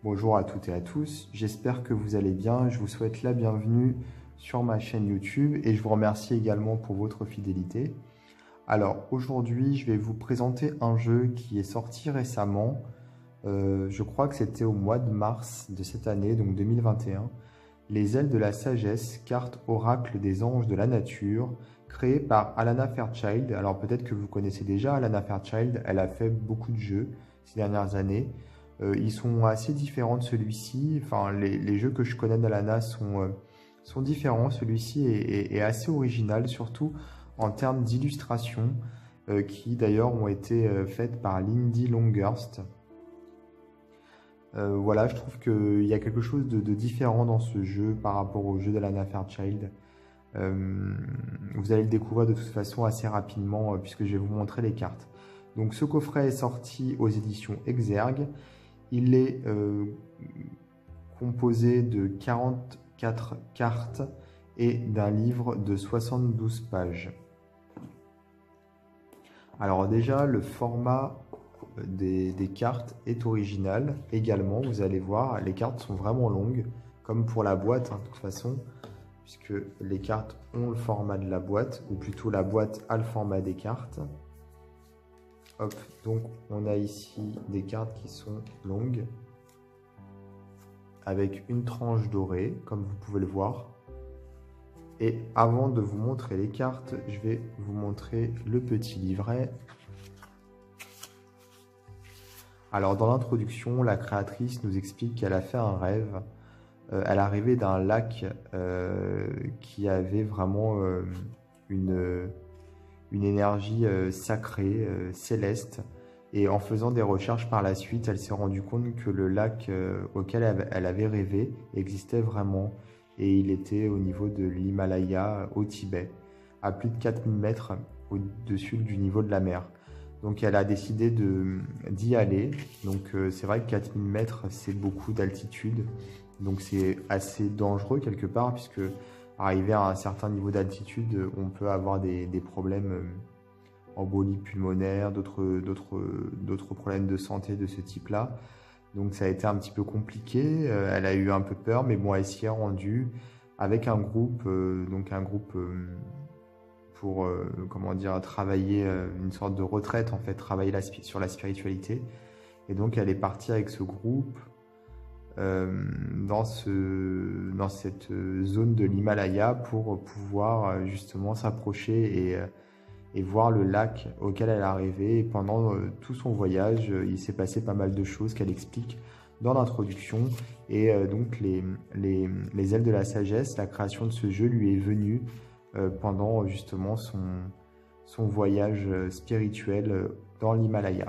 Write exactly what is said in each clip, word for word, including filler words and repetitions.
Bonjour à toutes et à tous, j'espère que vous allez bien, je vous souhaite la bienvenue sur ma chaîne YouTube et je vous remercie également pour votre fidélité. Alors aujourd'hui je vais vous présenter un jeu qui est sorti récemment, euh, je crois que c'était au mois de mars de cette année, donc deux mille vingt et un, Les Ailes de la Sagesse, carte oracle des anges de la nature, créée par Alana Fairchild. Alors peut-être que vous connaissez déjà Alana Fairchild, elle a fait beaucoup de jeux ces dernières années. Euh, ils sont assez différents de celui-ci. Enfin, les, les jeux que je connais d'Alana sont, euh, sont différents. Celui-ci est, est, est assez original, surtout en termes d'illustration, euh, qui d'ailleurs ont été euh, faites par Lindy Longhurst. Euh, voilà, je trouve qu'il y a quelque chose de, de différent dans ce jeu par rapport au jeu d'Alana Fairchild. Euh, vous allez le découvrir de toute façon assez rapidement, euh, puisque je vais vous montrer les cartes. Donc ce coffret est sorti aux éditions Exergue. Il est euh, composé de quarante-quatre cartes et d'un livre de soixante-douze pages. Alors déjà, le format des, des cartes est original. Également, vous allez voir, les cartes sont vraiment longues, comme pour la boîte, hein, de toute façon, puisque les cartes ont le format de la boîte, ou plutôt la boîte a le format des cartes. Hop, donc on a ici des cartes qui sont longues, avec une tranche dorée, comme vous pouvez le voir. Et avant de vous montrer les cartes, je vais vous montrer le petit livret. Alors dans l'introduction, la créatrice nous explique qu'elle a fait un rêve. Euh, elle arrivait d'un lac euh, qui avait vraiment euh, une... une énergie euh, sacrée, euh, céleste, et en faisant des recherches par la suite, elle s'est rendue compte que le lac euh, auquel elle avait rêvé existait vraiment, et il était au niveau de l'Himalaya, au Tibet, à plus de quatre mille mètres au-dessus du niveau de la mer. Donc elle a décidé de, d'y aller. Donc euh, c'est vrai que quatre mille mètres, c'est beaucoup d'altitude, donc c'est assez dangereux quelque part, puisque arrivé à un certain niveau d'altitude, on peut avoir des, des problèmes embolie pulmonaire, d'autres d'autres d'autres problèmes de santé de ce type-là. Donc ça a été un petit peu compliqué. Euh, elle a eu un peu peur, mais bon, elle s'y est rendue avec un groupe, euh, donc un groupe euh, pour euh, comment dire, travailler euh, une sorte de retraite en fait, travailler la, sur la spiritualité. Et donc elle est partie avec ce groupe. Euh, dans, ce, dans cette zone de l'Himalaya pour pouvoir justement s'approcher et, et voir le lac auquel elle est arrivée. Et pendant tout son voyage, il s'est passé pas mal de choses qu'elle explique dans l'introduction. Et donc les, les, les ailes de la sagesse, la création de ce jeu lui est venue pendant justement son, son voyage spirituel dans l'Himalaya.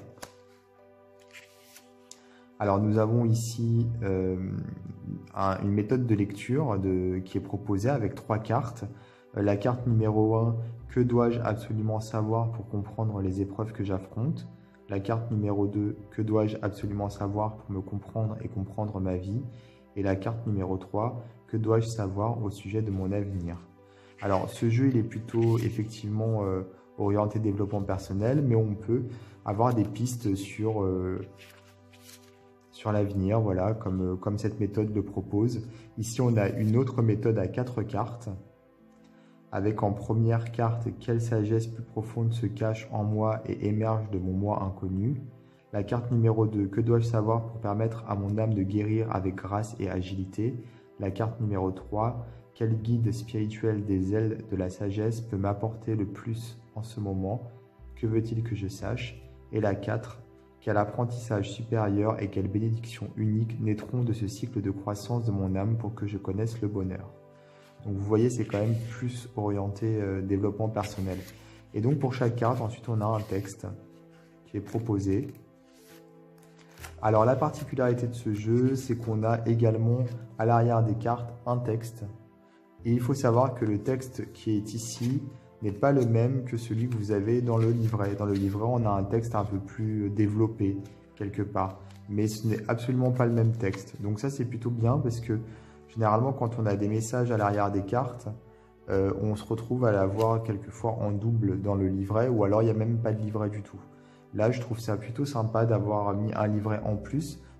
Alors nous avons ici euh, un, une méthode de lecture de, qui est proposée avec trois cartes. Euh, la carte numéro un, que dois-je absolument savoir pour comprendre les épreuves que j'affronte? La carte numéro deux, que dois-je absolument savoir pour me comprendre et comprendre ma vie? Et la carte numéro trois, que dois-je savoir au sujet de mon avenir? Alors ce jeu, il est plutôt effectivement euh, orienté développement personnel, mais on peut avoir des pistes sur... Euh, sur l'avenir, voilà, comme, comme cette méthode le propose. Ici, on a une autre méthode à quatre cartes, avec en première carte, quelle sagesse plus profonde se cache en moi et émerge de mon moi inconnu. La carte numéro deux, que dois-je savoir pour permettre à mon âme de guérir avec grâce et agilité. La carte numéro trois, quel guide spirituel des ailes de la sagesse peut m'apporter le plus en ce moment? Que veut-il que je sache? Et la quatre, quel apprentissage supérieur et quelle bénédiction unique naîtront de ce cycle de croissance de mon âme pour que je connaisse le bonheur. Donc vous voyez, c'est quand même plus orienté euh, développement personnel. Et donc pour chaque carte, ensuite on a un texte qui est proposé. Alors la particularité de ce jeu, c'est qu'on a également à l'arrière des cartes un texte. Et il faut savoir que le texte qui est ici n'est pas le même que celui que vous avez dans le livret. Dans le livret, on a un texte un peu plus développé, quelque part. Mais ce n'est absolument pas le même texte. Donc ça, c'est plutôt bien parce que généralement, quand on a des messages à l'arrière des cartes, euh, on se retrouve à l'avoir quelquefois en double dans le livret, ou alors il n'y a même pas de livret du tout. Là, je trouve ça plutôt sympa d'avoir mis un livret en plus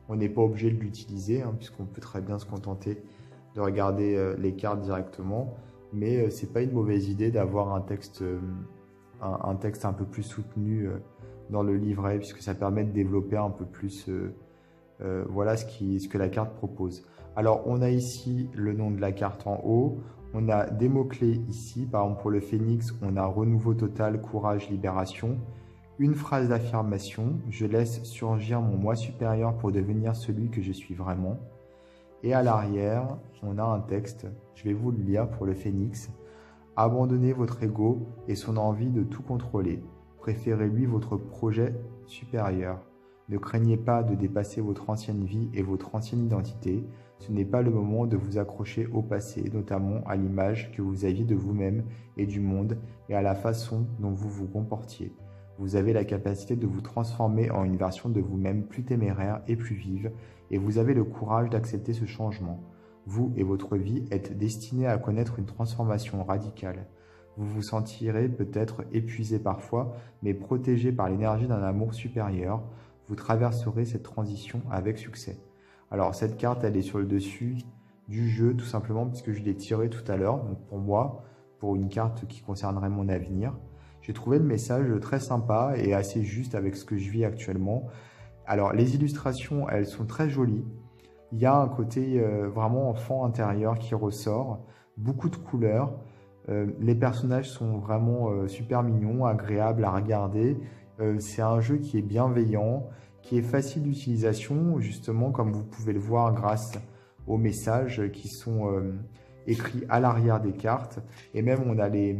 On n'est pas obligé de l'utiliser, hein, puisqu'on peut très bien se contenter de regarder euh, les cartes directement. Mais euh, c'est pas une mauvaise idée d'avoir un texte, euh, un, un texte un peu plus soutenu euh, dans le livret, puisque ça permet de développer un peu plus euh, euh, voilà ce, qui, ce que la carte propose. Alors on a ici le nom de la carte en haut, on a des mots-clés ici, par exemple pour le phénix, on a renouveau total, courage, libération. Une phrase d'affirmation, je laisse surgir mon moi supérieur pour devenir celui que je suis vraiment. Et à l'arrière, on a un texte, je vais vous le lire pour le phénix. Abandonnez votre ego et son envie de tout contrôler. Préférez-lui votre projet supérieur. Ne craignez pas de dépasser votre ancienne vie et votre ancienne identité. Ce n'est pas le moment de vous accrocher au passé, notamment à l'image que vous aviez de vous-même et du monde et à la façon dont vous vous comportiez. Vous avez la capacité de vous transformer en une version de vous-même plus téméraire et plus vive, et vous avez le courage d'accepter ce changement. Vous et votre vie êtes destinés à connaître une transformation radicale. Vous vous sentirez peut-être épuisé parfois, mais protégé par l'énergie d'un amour supérieur. Vous traverserez cette transition avec succès. Alors cette carte, elle est sur le dessus du jeu, tout simplement, puisque je l'ai tirée tout à l'heure. Donc pour moi, pour une carte qui concernerait mon avenir, j'ai trouvé le message très sympa et assez juste avec ce que je vis actuellement. Alors les illustrations, elles sont très jolies. Il y a un côté euh, vraiment enfant intérieur qui ressort, beaucoup de couleurs. Euh, les personnages sont vraiment euh, super mignons, agréables à regarder. Euh, c'est un jeu qui est bienveillant, qui est facile d'utilisation, justement comme vous pouvez le voir grâce aux messages qui sont euh, écrits à l'arrière des cartes. Et même on a les,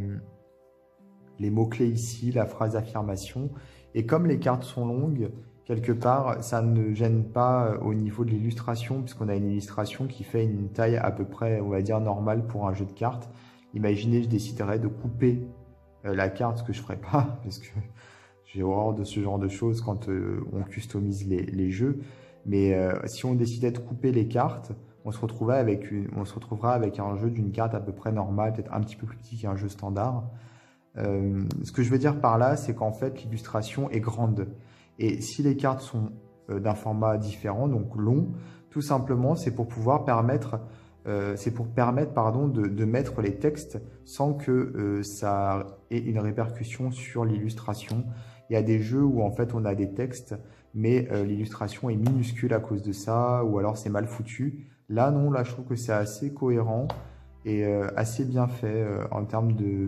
les mots-clés ici, la phrase d'affirmation. Et comme les cartes sont longues, quelque part, ça ne gêne pas au niveau de l'illustration, puisqu'on a une illustration qui fait une taille à peu près, on va dire, normale pour un jeu de cartes. Imaginez, je déciderais de couper euh, la carte, ce que je ne ferais pas, parce que j'ai horreur de ce genre de choses quand euh, on customise les, les jeux. Mais euh, si on décidait de couper les cartes, on se retrouverait avec, une, on se retrouvera avec un jeu d'une carte à peu près normale, peut-être un petit peu plus petit qu'un jeu standard. Euh, ce que je veux dire par là, c'est qu'en fait, l'illustration est grande. Et si les cartes sont euh, d'un format différent, donc long, tout simplement, c'est pour pouvoir permettre, euh, c'est pour permettre pardon, de, de mettre les textes sans que euh, ça ait une répercussion sur l'illustration. Il y a des jeux où en fait on a des textes, mais euh, l'illustration est minuscule à cause de ça, ou alors c'est mal foutu. Là, non, là, je trouve que c'est assez cohérent et euh, assez bien fait euh, en termes de,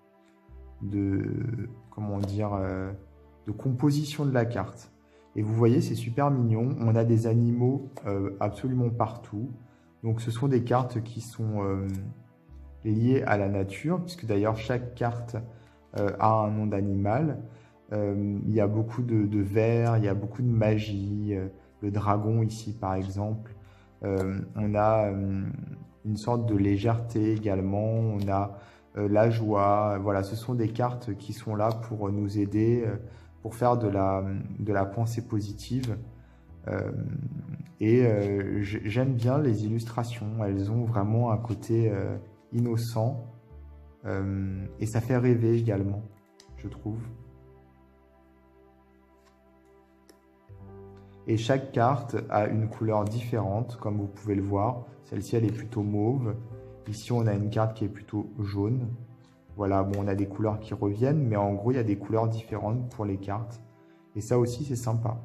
de, comment dire, euh, de composition de la carte. Et vous voyez, c'est super mignon. On a des animaux euh, absolument partout. Donc, ce sont des cartes qui sont euh, liées à la nature, puisque d'ailleurs, chaque carte euh, a un nom d'animal. Euh, il y a beaucoup de, de vers, il y a beaucoup de magie. Euh, le dragon ici, par exemple. Euh, on a euh, une sorte de légèreté également. On a euh, la joie. Voilà, ce sont des cartes qui sont là pour nous aider, euh, pour faire de la, de la pensée positive. Euh, et euh, j'aime bien les illustrations. Elles ont vraiment un côté euh, innocent. Euh, et ça fait rêver également, je trouve. Et chaque carte a une couleur différente, comme vous pouvez le voir. Celle-ci, elle est plutôt mauve. Ici, on a une carte qui est plutôt jaune. Voilà, bon, on a des couleurs qui reviennent, mais en gros, il y a des couleurs différentes pour les cartes. Et ça aussi, c'est sympa.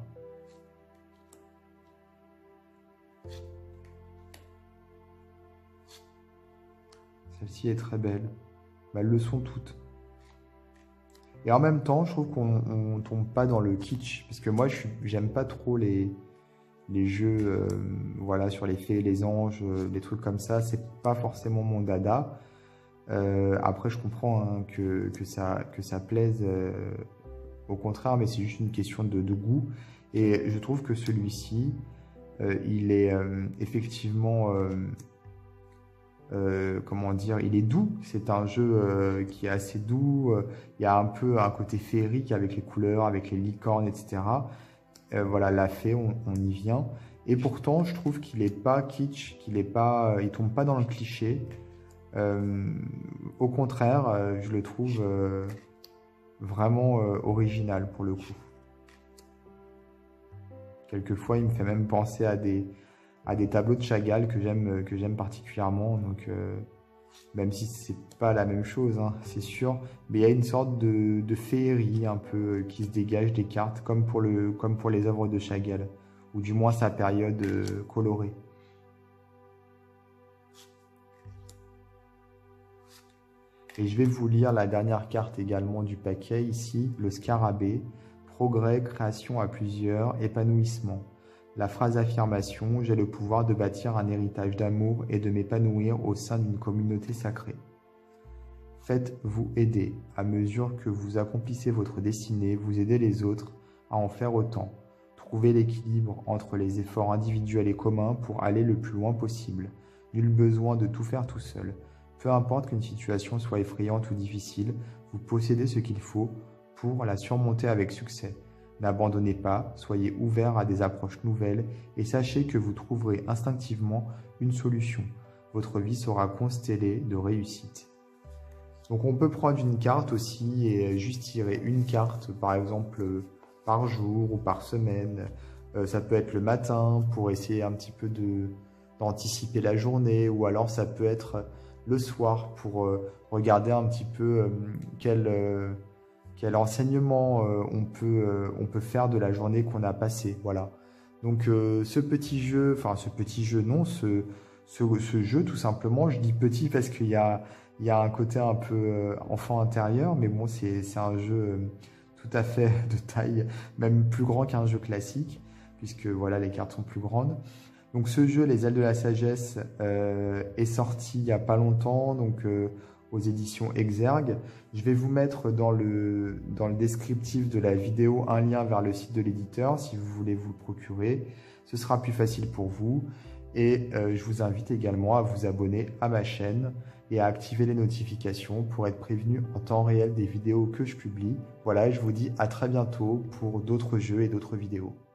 Celle-ci est très belle. Bah, elles le sont toutes. Et en même temps, je trouve qu'on ne tombe pas dans le kitsch. Parce que moi, je j'aime pas trop les, les jeux euh, voilà, sur les fées, les anges, euh, des trucs comme ça. C'est pas forcément mon dada. Euh, après, je comprends hein, que, que, ça, que ça plaise euh, au contraire, mais c'est juste une question de, de goût. Et je trouve que celui-ci, euh, il est euh, effectivement... Euh, Euh, comment dire, il est doux. C'est un jeu euh, qui est assez doux. Euh, il y a un peu un côté féerique avec les couleurs, avec les licornes, et cetera. Euh, voilà, la fée, on, on y vient. Et pourtant, je trouve qu'il n'est pas kitsch, qu'il est pas, il tombe pas dans le cliché. Euh, au contraire, euh, je le trouve euh, vraiment euh, original pour le coup. Quelquefois, il me fait même penser à des, à des tableaux de Chagall que j'aime que j'aime particulièrement. Donc, euh, même si c'est pas la même chose, hein, c'est sûr, mais il y a une sorte de, de féerie un peu qui se dégage des cartes, comme pour, le, comme pour les œuvres de Chagall, ou du moins sa période euh, colorée. Et je vais vous lire la dernière carte également du paquet, ici, le scarabée, progrès, création à plusieurs, épanouissement. La phrase affirmation, j'ai le pouvoir de bâtir un héritage d'amour et de m'épanouir au sein d'une communauté sacrée. Faites-vous aider. À mesure que vous accomplissez votre destinée, vous aidez les autres à en faire autant. Trouvez l'équilibre entre les efforts individuels et communs pour aller le plus loin possible. Nul besoin de tout faire tout seul. Peu importe qu'une situation soit effrayante ou difficile, vous possédez ce qu'il faut pour la surmonter avec succès. N'abandonnez pas, soyez ouvert à des approches nouvelles et sachez que vous trouverez instinctivement une solution. Votre vie sera constellée de réussite. Donc on peut prendre une carte aussi et juste tirer une carte, par exemple par jour ou par semaine. Euh, ça peut être le matin pour essayer un petit peu de, d'anticiper la journée, ou alors ça peut être le soir pour euh, regarder un petit peu euh, quel, euh, quel enseignement euh, on, peut, euh, on peut faire de la journée qu'on a passée. Voilà. Donc euh, ce petit jeu, enfin ce petit jeu non, ce, ce, ce jeu tout simplement, je dis petit parce qu'il y a, il y a un côté un peu euh, enfant intérieur, mais bon c'est un jeu euh, tout à fait de taille, même plus grand qu'un jeu classique, puisque voilà les cartes sont plus grandes. Donc ce jeu, Les Ailes de la Sagesse, euh, est sorti il n'y a pas longtemps, donc euh, aux éditions Exergue. Je vais vous mettre dans le, dans le descriptif de la vidéo un lien vers le site de l'éditeur si vous voulez vous le procurer. Ce sera plus facile pour vous. Et euh, je vous invite également à vous abonner à ma chaîne et à activer les notifications pour être prévenu en temps réel des vidéos que je publie. Voilà, et je vous dis à très bientôt pour d'autres jeux et d'autres vidéos.